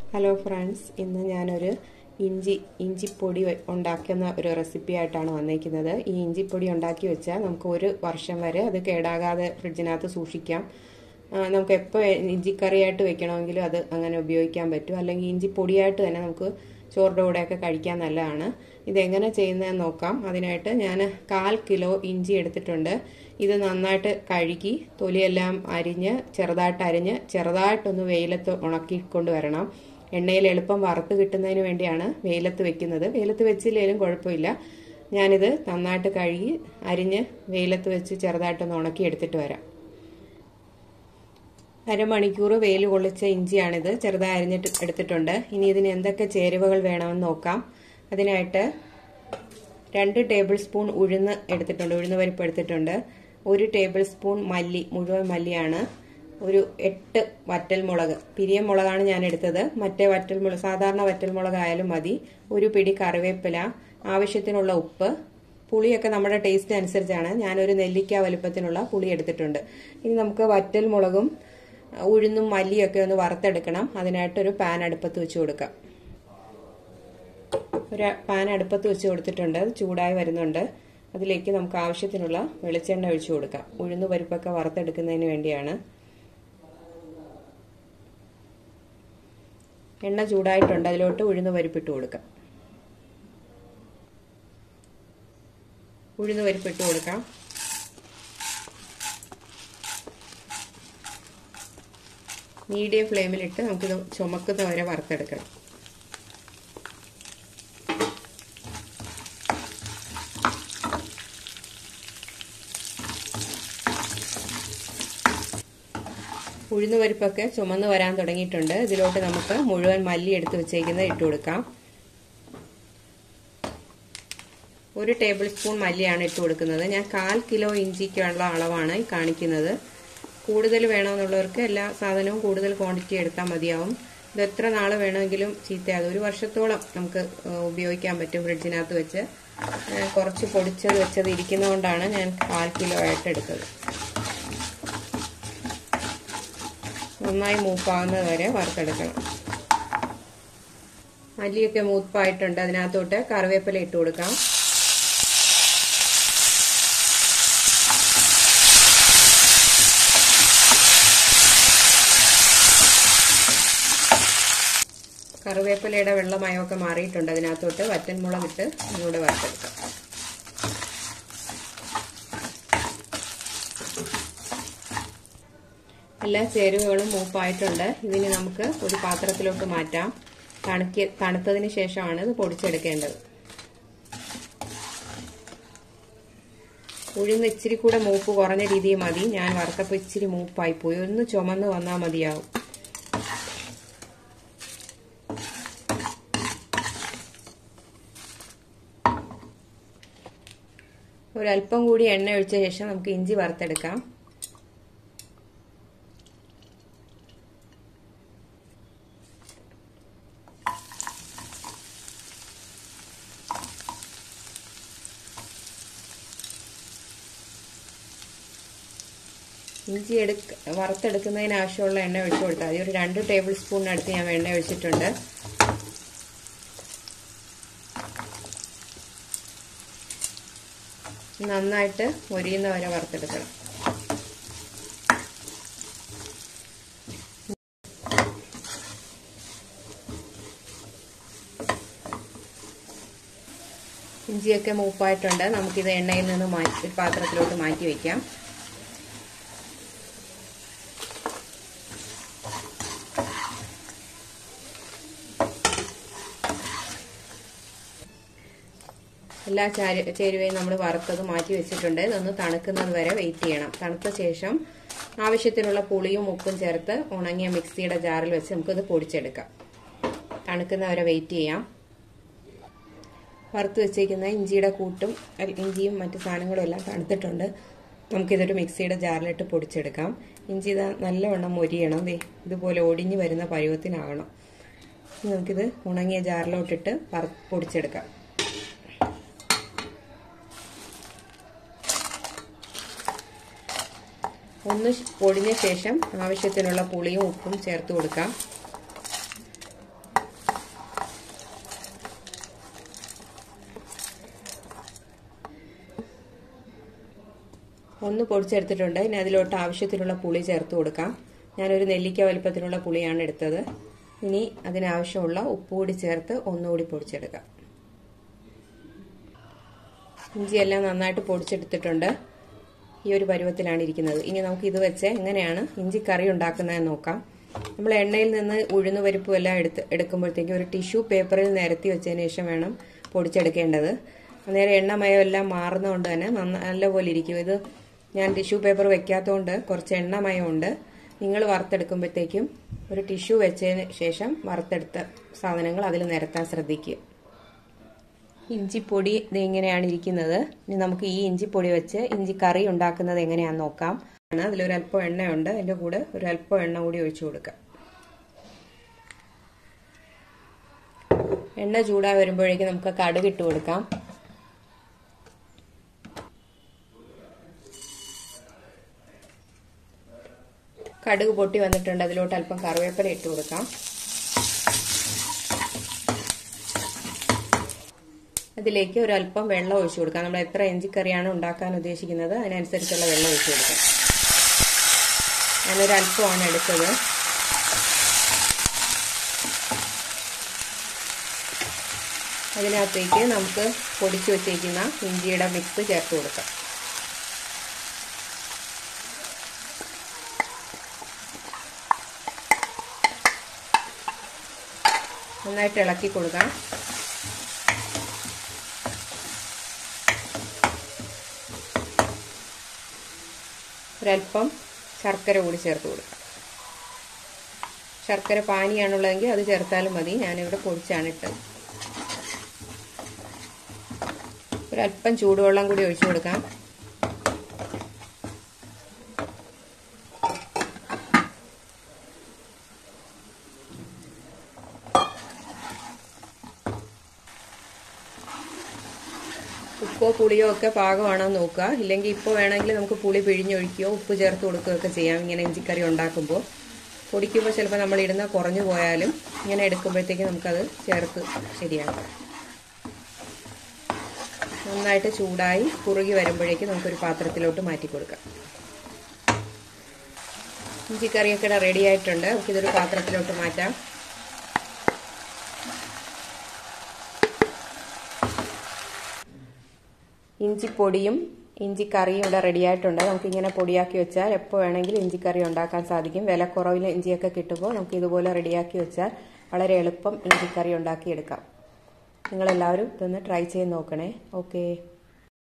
Hello friends, ഇന്ന് ഞാനൊരു ഇഞ്ചിപ്പൊടി ഉണ്ടാക്കുന്ന ഒരു റെസിപ്പി ആയിട്ടാണ് വന്നിരിക്കുന്നത്. ഈ ഇഞ്ചിപ്പൊടി ഉണ്ടാക്കി വെച്ചാൽ നമുക്ക് ഒരു വർഷം വരെ അത് കേടാകാതെ ഫ്രിഡ്ജിനകത്ത് സൂക്ഷിക്കാം. നമുക്ക് എപ്പോൾ ഇഞ്ചിക്കറിയായിട്ട് വെക്കണമെങ്കിലും അത് അങ്ങനെ ഉപയോഗിക്കാൻ പറ്റും. അല്ലെങ്കിൽ ഇഞ്ചിപ്പൊടിയായിട്ട് തന്നെ നമുക്ക് ചോറിൻ്റെ കൂടെയൊക്കെ കഴിക്കാൻ നല്ലതാണ്. ഇതെങ്ങനെ ചെയ്യുന്നതെന്ന് നോക്കാം. അതിനായിട്ട് ഞാൻ 1/4 കിലോ ഇഞ്ചി എടുത്തിട്ടുണ്ട്. ഇത് നന്നായിട്ട് കഴുകി തൊലിയെല്ലാം അരിഞ്ഞ് ചെറുതായിട്ടൊന്ന് വെയിലത്ത് ഉണക്കിക്കൊണ്ട് വരണം. എണ്ണയിൽ എളുപ്പം വറുത്ത് കിട്ടുന്നതിന് വേണ്ടിയാണ് വെയിലത്ത് വെക്കുന്നത്. വെയിലത്ത് വെച്ചില്ലെങ്കിലും കുഴപ്പമില്ല. ഞാനിത് നന്നായിട്ട് കഴുകി അരിഞ്ഞ് വെയിലത്ത് വെച്ച് ചെറുതായിട്ടൊന്ന് ഉണക്കി എടുത്തിട്ട് വരാം. അരമണിക്കൂർ വെയിൽ കൊള്ളിച്ച ഇഞ്ചിയാണിത്. ചെറുതായി അരിഞ്ഞിട്ട് എടുത്തിട്ടുണ്ട്. ഇനി ഇതിന് എന്തൊക്കെ ചേരുവകൾ വേണമെന്ന് നോക്കാം. അതിനായിട്ട് 2 ടേബിൾ സ്പൂൺ ഉഴുന്ന് എടുത്തിട്ടുണ്ട്, ഉഴുന്ന് പരിപ്പ് എടുത്തിട്ടുണ്ട്. 1 ടേബിൾ സ്പൂൺ മല്ലി, മുഴുവൻ മല്ലിയാണ്. ഒരു 8 വറ്റൽമുളക്, പിരിയം മുളകാണ് ഞാൻ എടുത്തത്. മറ്റേ വറ്റൽമുളക്, സാധാരണ വറ്റൽമുളക് ആയാലും മതി. 1 പിടി കറിവേപ്പില, ആവശ്യത്തിനുള്ള ഉപ്പ്. പുളിയൊക്കെ നമ്മുടെ ടേസ്റ്റ് അനുസരിച്ചാണ്. ഞാനൊരു നെല്ലിക്ക വലുപ്പത്തിനുള്ള പുളി എടുത്തിട്ടുണ്ട്. ഇനി നമുക്ക് വറ്റൽമുളകും ഉഴുന്നും മല്ലിയൊക്കെ ഒന്ന് വറുത്തെടുക്കണം. അതിനായിട്ടൊരു പാൻ അടുപ്പത്ത് വെച്ച് കൊടുക്കാം. ഒരു പാൻ അടുപ്പത്ത് വെച്ച് കൊടുത്തിട്ടുണ്ട്. അത് ചൂടായി വരുന്നുണ്ട്. അതിലേക്ക് നമുക്ക് ആവശ്യത്തിനുള്ള വെളിച്ചെണ്ണ ഒഴിച്ചു കൊടുക്കാം. ഉഴുന്ന് പരിപ്പൊക്കെ വറുത്തെടുക്കുന്നതിന് വേണ്ടിയാണ്. എണ്ണ ചൂടായിട്ടുണ്ട്. അതിലോട്ട് ഉഴുന്ന് പരിപ്പിട്ട് കൊടുക്കാം. ഉഴുന്ന് പരിപ്പിട്ട് കൊടുക്കാം. മീഡിയം ഫ്ലെയിമിലിട്ട് നമുക്കിത് ചുമക്കുന്ന വരെ വറുത്തെടുക്കണം. ഉഴുന്ന് പരിപ്പൊക്കെ ചുമന്ന് വരാൻ തുടങ്ങിയിട്ടുണ്ട്. ഇതിലോട്ട് നമുക്ക് മുഴുവൻ മല്ലി എടുത്ത് വെച്ചേക്കുന്നത് ഇട്ട് കൊടുക്കാം. 1 ടേബിൾ സ്പൂൺ മല്ലിയാണ് ഇട്ട് കൊടുക്കുന്നത്. ഞാൻ 1/4 കിലോ ഇഞ്ചിക്കുള്ള അളവാണ് കാണിക്കുന്നത്. കൂടുതൽ വേണമെന്നുള്ളവർക്ക് എല്ലാ സാധനവും കൂടുതൽ ക്വാണ്ടിറ്റി എടുത്താൽ മതിയാവും. ഇത് എത്ര നാൾ വേണമെങ്കിലും ചീത്തയാകും. 1 വർഷത്തോളം നമുക്ക് ഉപയോഗിക്കാൻ പറ്റും ഫ്രിഡ്ജിനകത്ത് വെച്ച്. കുറച്ച് വെച്ചത് ഇരിക്കുന്നതുകൊണ്ടാണ് ഞാൻ 1/4 കിലോ ആയിട്ട് എടുത്തത്. നന്നായി മൂപ്പാകുന്നത് വരെ വറുത്തെടുക്കണം. മല്ലിയൊക്കെ മൂപ്പായിട്ടുണ്ട്. അതിനകത്തോട്ട് കറിവേപ്പില ഇട്ട് കൊടുക്കാം. കറിവേപ്പിലയുടെ വെള്ളമയമൊക്കെ മാറിയിട്ടുണ്ട്. അതിനകത്തോട്ട് വറ്റൽമുളക് ഇട്ട് ഒന്നുകൂടെ വറുത്തെടുക്കാം. എല്ലാ ചേരുവകളും മൂപ്പായിട്ടുണ്ട്. ഇതിന് നമുക്ക് ഒരു പാത്രത്തിലോട്ട് മാറ്റാം. തണുത്തതിന് ശേഷമാണ് ഇത് പൊടിച്ചെടുക്കേണ്ടത്. ഉഴുന്ന് ഇച്ചിരി കൂടെ മൂപ്പ് കുറഞ്ഞ രീതിയിൽ മതി. ഞാൻ വറുത്തപ്പോൾ ഇച്ചിരി മൂപ്പായി പോയി. ഒന്ന് ചുമന്ന് വന്നാൽ മതിയാവും. ഒരല്പം കൂടി എണ്ണ ഒഴിച്ച ശേഷം നമുക്ക് ഇഞ്ചി വറുത്തെടുക്കാം. ഇഞ്ചി വറുത്തെടുക്കുന്നതിന് ആവശ്യമുള്ള എണ്ണ ഒഴിച്ചു കൊടുത്താൽ മതി. ഒരു 2 ടേബിൾ സ്പൂണിനടുത്ത് ഞാൻ എണ്ണ ഒഴിച്ചിട്ടുണ്ട്. നന്നായിട്ട് മൊരിയുന്ന വരെ വറുത്തെടുക്കണം. ഇഞ്ചിയൊക്കെ മൂപ്പായിട്ടുണ്ട്. നമുക്കിത് എണ്ണയിൽ നിന്ന് പാത്രത്തിലോട്ട് മാറ്റി വയ്ക്കാം. എല്ലാ ചേരുവയും നമ്മൾ വറുത്തത് മാറ്റി വെച്ചിട്ടുണ്ട്. ഇതൊന്ന് തണുക്കുന്നത് വരെ വെയിറ്റ് ചെയ്യണം. തണുത്ത ശേഷം ആവശ്യത്തിനുള്ള പുളിയും ഉപ്പും ചേർത്ത് ഉണങ്ങിയ മിക്സിയുടെ ജാറിൽ വെച്ച് നമുക്കിത് പൊടിച്ചെടുക്കാം. തണുക്കുന്നവരെ വെയിറ്റ് ചെയ്യാം. വറുത്ത് വെച്ചേക്കുന്ന ഇഞ്ചിയുടെ കൂട്ടും ഇഞ്ചിയും മറ്റു സാധനങ്ങളും എല്ലാം തണുത്തിട്ടുണ്ട്. നമുക്കിതൊരു മിക്സിയുടെ ജാറിലിട്ട് പൊടിച്ചെടുക്കാം. ഇഞ്ചി നല്ലവണ്ണം മൊരിയണം. ഇതുപോലെ ഒടിഞ്ഞു വരുന്ന പരുവത്തിനാകണം. നമുക്കിത് ഉണങ്ങിയ ജാറിലോട്ടിട്ട് പൊടിച്ചെടുക്കാം. ഒന്ന് പൊടിഞ്ഞ ശേഷം ആവശ്യത്തിനുള്ള പുളിയും ഉപ്പും ചേർത്ത് കൊടുക്കാം. ഒന്ന് പൊടിച്ചെടുത്തിട്ടുണ്ട്. ഇനി അതിലോട്ട് ആവശ്യത്തിനുള്ള പുളി ചേർത്ത് കൊടുക്കാം. ഞാനൊരു നെല്ലിക്ക വലുപ്പത്തിനുള്ള പുളിയാണ് എടുത്തത്. ഇനി അതിനാവശ്യമുള്ള ഉപ്പ് കൂടി ചേർത്ത് ഒന്നുകൂടി പൊടിച്ചെടുക്കാം. ഇഞ്ചിയെല്ലാം നന്നായിട്ട് പൊടിച്ചെടുത്തിട്ടുണ്ട്. ഈ ഒരു പരുവത്തിലാണ് ഇരിക്കുന്നത്. ഇനി നമുക്ക് ഇത് വെച്ച് എങ്ങനെയാണ് ഇഞ്ചി കറി ഉണ്ടാക്കുന്നതെന്ന് നോക്കാം. നമ്മൾ എണ്ണയിൽ നിന്ന് ഉഴുന്ന് പരിപ്പും എല്ലാം എടുക്കുമ്പോഴത്തേക്കും ഒരു ടിഷ്യൂ പേപ്പറിൽ നിരത്തി വെച്ചതിന് ശേഷം വേണം പൊടിച്ചെടുക്കേണ്ടത്. അന്നേരം എണ്ണമയം എല്ലാം മാറുന്നതുകൊണ്ട് തന്നെ നല്ലപോലെ ഇരിക്കും. ഇത് ഞാൻ ടിഷ്യൂ പേപ്പർ വെക്കാത്തതുകൊണ്ട് കുറച്ച് എണ്ണമയമുണ്ട്. നിങ്ങൾ വറുത്തെടുക്കുമ്പോഴത്തേക്കും ഒരു ടിഷ്യൂ വെച്ചതിന് ശേഷം വറുത്തെടുത്ത സാധനങ്ങൾ അതിൽ നിരത്താൻ ശ്രദ്ധിക്കുക. ഇഞ്ചിപ്പൊടി ഇത് ഇങ്ങനെയാണ് ഇരിക്കുന്നത്. ഇനി നമുക്ക് ഈ ഇഞ്ചിപ്പൊടി വെച്ച് ഇഞ്ചി കറി ഉണ്ടാക്കുന്നത് എങ്ങനെയാണെന്ന് നോക്കാം. അതിലൊരല്പം എണ്ണയുണ്ട്. അതിൻ്റെ കൂടെ ഒരല്പം എണ്ണ കൂടി ഒഴിച്ചു കൊടുക്കാം. എണ്ണ ചൂടായി വരുമ്പോഴേക്കും നമുക്ക് കടുക് ഇട്ട് കൊടുക്കാം. കടുക് പൊട്ടി വന്നിട്ടുണ്ട്. അതിലോട്ട് അല്പം കറിവേപ്പില ഇട്ട് കൊടുക്കാം. അതിലേക്ക് ഒരല്പം വെള്ളം ഒഴിച്ചു കൊടുക്കാം. നമ്മൾ എത്ര ഇഞ്ചിക്കറിയാണ് ഉണ്ടാക്കാൻ ഉദ്ദേശിക്കുന്നത് അതിനനുസരിച്ചുള്ള വെള്ളം ഒഴിച്ചു കൊടുക്കാം. ഞാനൊരല്പമാണ് എടുത്തത്. അതിനകത്തേക്ക് നമുക്ക് പൊടിച്ചു വെച്ചിരിക്കുന്ന ഇഞ്ചിയുടെ മിക്സ് ചേർത്ത് കൊടുക്കാം. നന്നായിട്ട് ഇളക്കി കൊടുക്കാം. ഒരല്പം ശർക്കര കൂടി ചേർത്ത് കൊടുക്കാം. ശർക്കര പാനിയാണുള്ളതെങ്കിൽ അത് ചേർത്താലും മതി. ഞാനിവിടെ പൊടിച്ചാണ് ഇട്ടത്. ഒരല്പം ചൂടുവെള്ളം കൂടി ഒഴിച്ചു കൊടുക്കാം. ഉപ്പോ പുളിയോ ഒക്കെ പാകമാണോ നോക്കുക. ഇല്ലെങ്കിൽ ഇപ്പോൾ വേണമെങ്കിൽ നമുക്ക് പുളി പിഴിഞ്ഞൊഴിക്കുകയോ ഉപ്പ് ചേർത്ത് കൊടുക്കുകയൊക്കെ ചെയ്യാം. ഇങ്ങനെ ഇഞ്ചിക്കറി ഉണ്ടാക്കുമ്പോൾ പൊടിക്കുമ്പോൾ ചിലപ്പോൾ നമ്മൾ ഇടുന്ന കുറഞ്ഞു പോയാലും ഇങ്ങനെ എടുക്കുമ്പോഴത്തേക്ക് നമുക്കത് ചേർത്ത് ശരിയാക്കാം. നന്നായിട്ട് ചൂടായി കുറുകി വരുമ്പോഴേക്ക് നമുക്കൊരു പാത്രത്തിലോട്ട് മാറ്റി കൊടുക്കാം. ഇഞ്ചിക്കറിയൊക്കെ റെഡി ആയിട്ടുണ്ട്. നമുക്കിതൊരു പാത്രത്തിലോട്ട് മാറ്റാം. ഇഞ്ചിപ്പൊടിയും ഇഞ്ചിക്കറിയും ഇവിടെ റെഡിയായിട്ടുണ്ട്. നമുക്കിങ്ങനെ പൊടിയാക്കി വെച്ചാൽ എപ്പോൾ വേണമെങ്കിലും ഇഞ്ചിക്കറി ഉണ്ടാക്കാൻ സാധിക്കും. വിലക്കുറവിൽ ഇഞ്ചിയൊക്കെ കിട്ടുമ്പോൾ നമുക്ക് ഇതുപോലെ റെഡിയാക്കി വെച്ചാൽ വളരെ എളുപ്പം ഇഞ്ചിക്കറി ഉണ്ടാക്കിയെടുക്കാം. നിങ്ങളെല്ലാവരും ഇതൊന്ന് ട്രൈ ചെയ്ത് നോക്കണേ. ഓക്കേ.